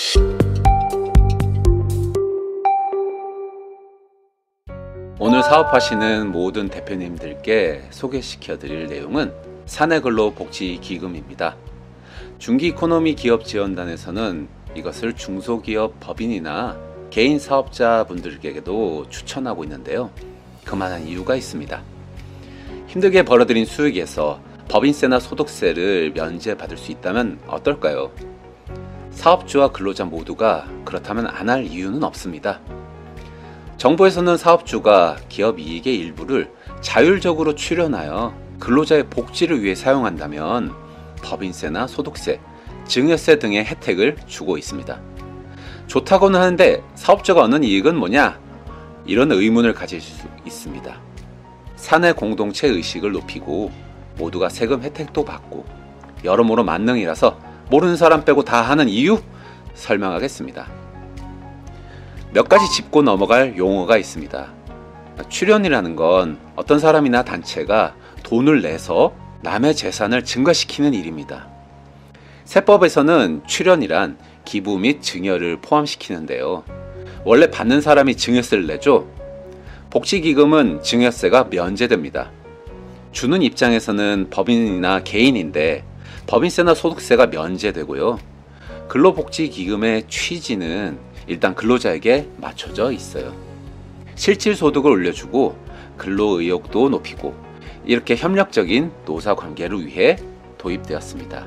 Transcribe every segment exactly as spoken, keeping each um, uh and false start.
오늘 사업하시는 모든 대표님들께 소개시켜 드릴 내용은 사내근로복지기금입니다. 중기이코노미기업지원단에서는 이것을 중소기업 법인이나 개인 사업자분들에게도 추천하고 있는데요. 그만한 이유가 있습니다. 힘들게 벌어들인 수익에서 법인세나 소득세를 면제받을 수 있다면 어떨까요? 사업주와 근로자 모두가 그렇다면 안 할 이유는 없습니다. 정부에서는 사업주가 기업 이익의 일부를 자율적으로 출연하여 근로자의 복지를 위해 사용한다면 법인세나 소득세, 증여세 등의 혜택을 주고 있습니다. 좋다고는 하는데 사업주가 얻는 이익은 뭐냐? 이런 의문을 가질 수 있습니다. 사내 공동체 의식을 높이고 모두가 세금 혜택도 받고 여러모로 만능이라서 모르는 사람 빼고 다 하는 이유 설명하겠습니다. 몇 가지 짚고 넘어갈 용어가 있습니다. 출연이라는 건 어떤 사람이나 단체가 돈을 내서 남의 재산을 증가시키는 일입니다. 세법에서는 출연이란 기부 및 증여를 포함시키는데요. 원래 받는 사람이 증여세를 내죠. 복지기금은 증여세가 면제됩니다. 주는 입장에서는 법인이나 개인인데 법인세나 소득세가 면제되고요. 근로복지기금의 취지는 일단 근로자에게 맞춰져 있어요. 실질소득을 올려주고 근로의욕도 높이고 이렇게 협력적인 노사관계를 위해 도입되었습니다.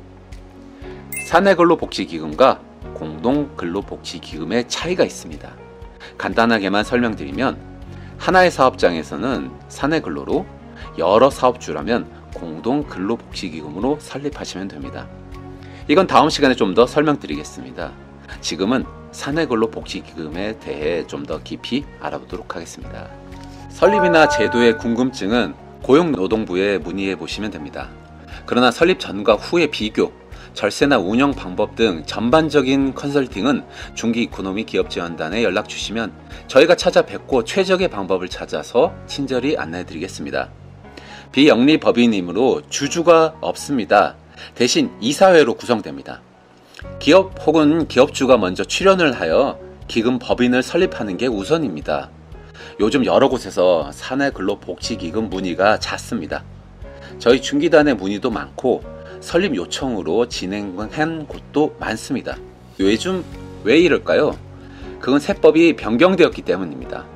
사내근로복지기금과 공동근로복지기금의 차이가 있습니다. 간단하게만 설명드리면 하나의 사업장에서는 사내근로로, 여러 사업주라면 공동근로복지기금으로 설립하시면 됩니다. 이건 다음 시간에 좀 더 설명드리겠습니다. 지금은 사내근로복지기금에 대해 좀 더 깊이 알아보도록 하겠습니다. 설립이나 제도의 궁금증은 고용노동부에 문의해 보시면 됩니다. 그러나 설립 전과 후의 비교, 절세나 운영 방법 등 전반적인 컨설팅은 중기이코노미기업지원단에 연락 주시면 저희가 찾아뵙고 최적의 방법을 찾아서 친절히 안내해 드리겠습니다. 비영리법인이므로 주주가 없습니다. 대신 이사회로 구성됩니다. 기업 혹은 기업주가 먼저 출연을 하여 기금 법인을 설립하는 게 우선입니다. 요즘 여러 곳에서 사내근로복지기금 문의가 잦습니다. 저희 중기단의 문의도 많고 설립 요청으로 진행한 곳도 많습니다. 요즘 왜 이럴까요? 그건 세법이 변경되었기 때문입니다.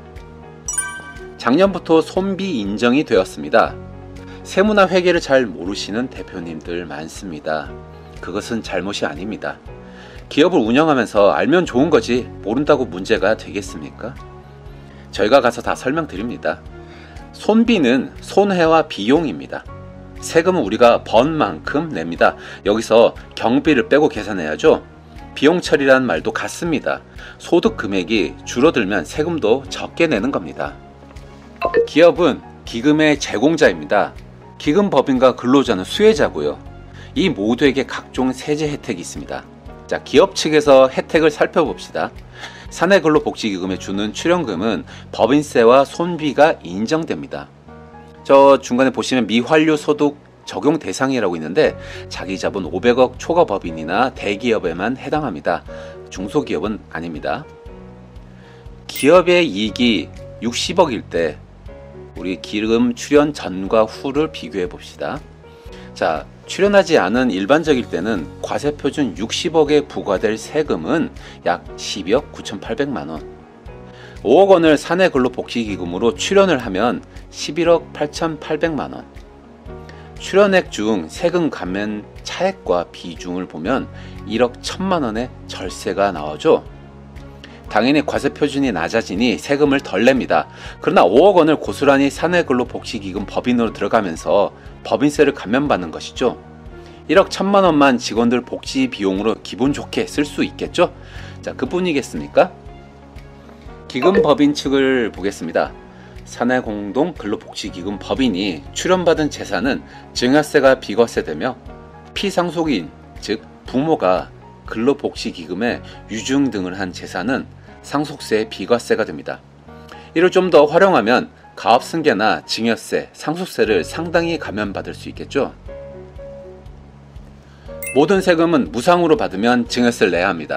작년부터 손비 인정이 되었습니다. 세무나 회계를 잘 모르시는 대표님들 많습니다. 그것은 잘못이 아닙니다. 기업을 운영하면서 알면 좋은 거지 모른다고 문제가 되겠습니까? 저희가 가서 다 설명드립니다. 손비는 손해와 비용입니다. 세금은 우리가 번 만큼 냅니다. 여기서 경비를 빼고 계산해야죠. 비용 처리라는 말도 같습니다. 소득 금액이 줄어들면 세금도 적게 내는 겁니다. 기업은 기금의 제공자입니다. 기금 법인과 근로자는 수혜자고요. 이 모두에게 각종 세제 혜택이 있습니다. 자, 기업 측에서 혜택을 살펴봅시다. 사내근로복지기금에 주는 출연금은 법인세와 손비가 인정됩니다. 저 중간에 보시면 미환류 소득 적용 대상이라고 있는데 자기 자본 오백억 초과 법인이나 대기업에만 해당합니다. 중소기업은 아닙니다. 기업의 이익이 육십억일 때 우리 기금 출연 전과 후를 비교해 봅시다. 자, 출연하지 않은 일반적일 때는 과세표준 육십억에 부과될 세금은 약 십이억 구천팔백만 원. 오억 원을 사내근로복지기금으로 출연을 하면 십일억 팔천팔백만 원. 출연액 중 세금 감면 차액과 비중을 보면 일억 천만 원의 절세가 나오죠. 당연히 과세표준이 낮아지니 세금을 덜 냅니다. 그러나 오억 원을 고스란히 사내근로복지기금 법인으로 들어가면서 법인세를 감면받는 것이죠. 일억 천만 원만 직원들 복지 비용으로 기분 좋게 쓸 수 있겠죠? 자, 그뿐이겠습니까? 기금 법인 측을 보겠습니다. 사내공동근로복지기금 법인이 출연받은 재산은 증여세가 비과세되며 피상속인, 즉 부모가 근로복지기금에 유증 등을 한 재산은 상속세 비과세가 됩니다. 이를 좀 더 활용하면 가업승계나 증여세, 상속세를 상당히 감면받을 수 있겠죠. 모든 세금은 무상으로 받으면 증여세를 내야 합니다.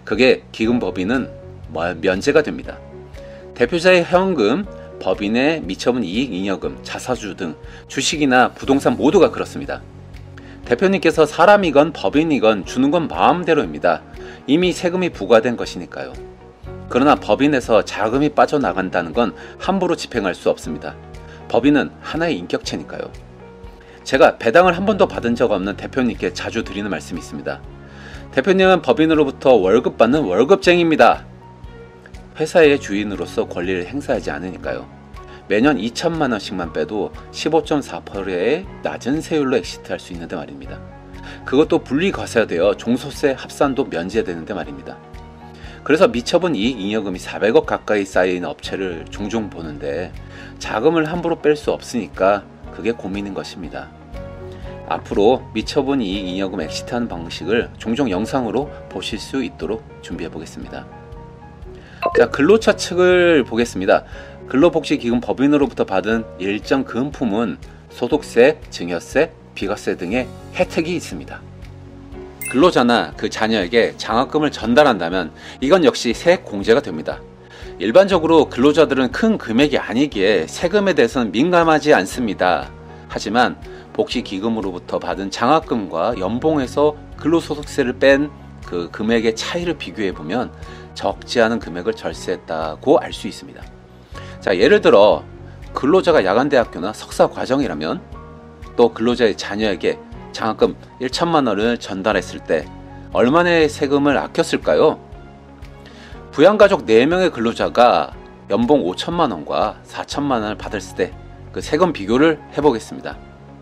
그게 기금법인은 면제가 됩니다. 대표자의 현금, 법인의 미처분 이익 잉여금, 자사주 등 주식이나 부동산 모두가 그렇습니다. 대표님께서 사람이건 법인이건 주는 건 마음대로입니다. 이미 세금이 부과된 것이니까요. 그러나 법인에서 자금이 빠져나간다는 건 함부로 집행할 수 없습니다. 법인은 하나의 인격체니까요. 제가 배당을 한 번도 받은 적 없는 대표님께 자주 드리는 말씀이 있습니다. 대표님은 법인으로부터 월급 받는 월급쟁이입니다. 회사의 주인으로서 권리를 행사하지 않으니까요. 매년 이천만 원씩만 빼도 십오 점 사 퍼센트의 낮은 세율로 엑시트할 수 있는데 말입니다. 그것도 분리과세되어 종소세 합산도 면제되는데 말입니다. 그래서 미처분 이익 잉여금이 사백억 가까이 쌓인 업체를 종종 보는데 자금을 함부로 뺄 수 없으니까 그게 고민인 것입니다. 앞으로 미처분 이익 잉여금 엑시트하는 방식을 종종 영상으로 보실 수 있도록 준비해 보겠습니다. 자, 근로처 측을 보겠습니다. 근로복지기금 법인으로부터 받은 일정 금품은 소득세, 증여세, 비과세 등의 혜택이 있습니다. 근로자나 그 자녀에게 장학금을 전달한다면 이건 역시 세액 공제가 됩니다. 일반적으로 근로자들은 큰 금액이 아니기에 세금에 대해서는 민감하지 않습니다. 하지만 복지기금으로부터 받은 장학금과 연봉에서 근로소득세를 뺀 그 금액의 차이를 비교해보면 적지 않은 금액을 절세했다고 알 수 있습니다. 자, 예를 들어 근로자가 야간대학교나 석사과정이라면 또 근로자의 자녀에게 장학금 천만 원을 전달했을 때 얼마의 세금을 아꼈을까요? 부양가족 네 명의 근로자가 연봉 오천만 원과 사천만 원을 받았을 때 그 세금 비교를 해보겠습니다.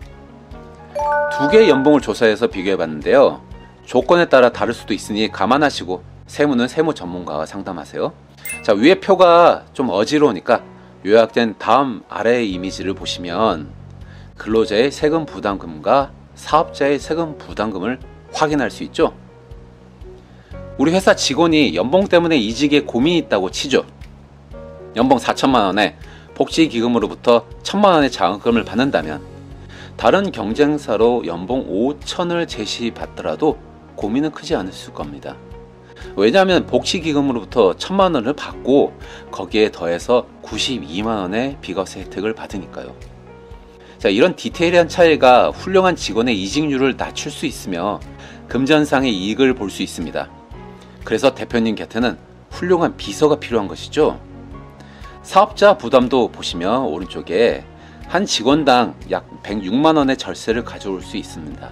두 개의 연봉을 조사해서 비교해봤는데요. 조건에 따라 다를 수도 있으니 감안하시고 세무는 세무 전문가와 상담하세요. 자, 위에 표가 좀 어지러우니까 요약된 다음 아래의 이미지를 보시면 근로자의 세금 부담금과 사업자의 세금 부담금을 확인할 수 있죠. 우리 회사 직원이 연봉 때문에 이직에 고민이 있다고 치죠. 연봉 사천만 원에 복지기금으로부터 천만 원의 장학금을 받는다면 다른 경쟁사로 연봉 오천을 제시받더라도 고민은 크지 않으실 겁니다. 왜냐하면 복지기금으로부터 천만 원을 받고 거기에 더해서 구십이만 원의 비과세 혜택을 받으니까요. 자, 이런 디테일한 차이가 훌륭한 직원의 이직률을 낮출 수 있으며 금전상의 이익을 볼 수 있습니다. 그래서 대표님 곁에는 훌륭한 비서가 필요한 것이죠. 사업자 부담도 보시면 오른쪽에 한 직원당 약 백육만 원의 절세를 가져올 수 있습니다.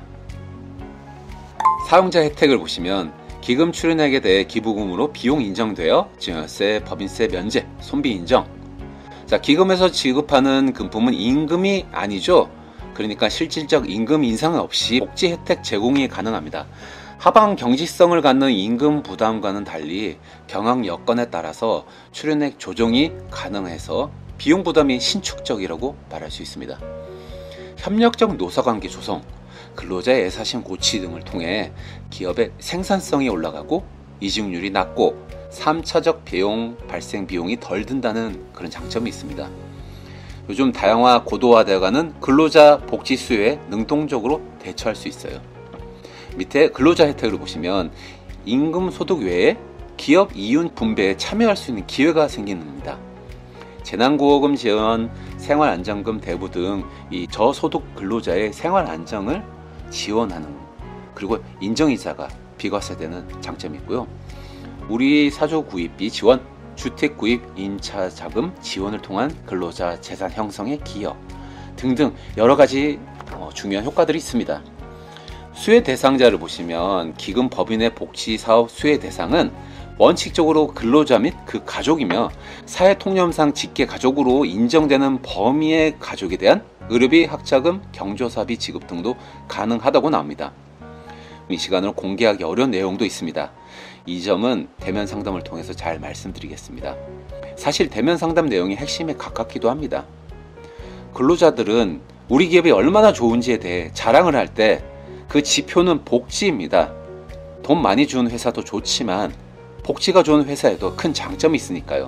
사용자 혜택을 보시면 기금 출연액에 대해 기부금으로 비용 인정되어 증여세, 법인세 면제, 손비 인정. 자, 기금에서 지급하는 금품은 임금이 아니죠. 그러니까 실질적 임금 인상 없이 복지 혜택 제공이 가능합니다. 하방 경직성을 갖는 임금 부담과는 달리 경영 여건에 따라서 출연액 조정이 가능해서 비용 부담이 신축적이라고 말할 수 있습니다. 협력적 노사관계 조성, 근로자의 애사심 고치 등을 통해 기업의 생산성이 올라가고 이직률이 낮고 삼 차적 비용 발생 비용이 덜 든다는 그런 장점이 있습니다. 요즘 다양화 고도화되어가는 근로자 복지 수요에 능동적으로 대처할 수 있어요. 밑에 근로자 혜택을 보시면 임금 소득 외에 기업 이윤 분배에 참여할 수 있는 기회가 생깁니다. 재난구호금 지원, 생활안정금 대부 등 이 저소득 근로자의 생활 안정을 지원하는, 그리고 인정이자가 비과세되는 장점이 있고요. 우리 사조 구입비 지원, 주택 구입 임차 자금 지원을 통한 근로자 재산 형성의 기여 등등 여러 가지 어, 중요한 효과들이 있습니다. 수혜 대상자를 보시면 기금 법인의 복지 사업 수혜 대상은 원칙적으로 근로자 및 그 가족이며 사회통념상 직계 가족으로 인정되는 범위의 가족에 대한 의료비, 학자금, 경조사비 지급 등도 가능하다고 나옵니다. 이 시간으로 공개하기 어려운 내용도 있습니다. 이 점은 대면 상담을 통해서 잘 말씀드리겠습니다. 사실 대면 상담 내용이 핵심에 가깝기도 합니다. 근로자들은 우리 기업이 얼마나 좋은지에 대해 자랑을 할 때 그 지표는 복지입니다. 돈 많이 주는 회사도 좋지만 복지가 좋은 회사에도 큰 장점이 있으니까요.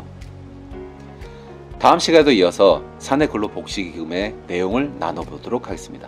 다음 시간에도 이어서 사내 근로복지기금의 내용을 나눠보도록 하겠습니다.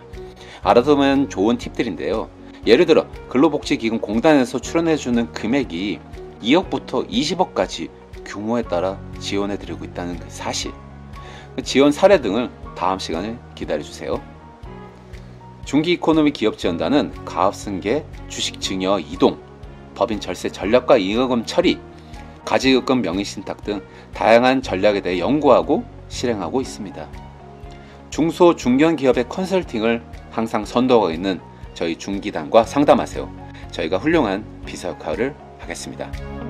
알아두면 좋은 팁들인데요. 예를 들어 근로복지기금 공단에서 출연해주는 금액이 이억부터 이십억까지 규모에 따라 지원해드리고 있다는 그 사실, 지원 사례 등을 다음 시간에 기다려주세요. 중기이코노미 기업지원단은 가압승계, 주식증여 이동, 법인 절세 전략과 잉여금 처리, 가지급금 명의신탁 등 다양한 전략에 대해 연구하고 실행하고 있습니다. 중소 중견기업의 컨설팅을 항상 선도하고 있는 저희 중기단과 상담하세요. 저희가 훌륭한 비서 역할을 하겠습니다.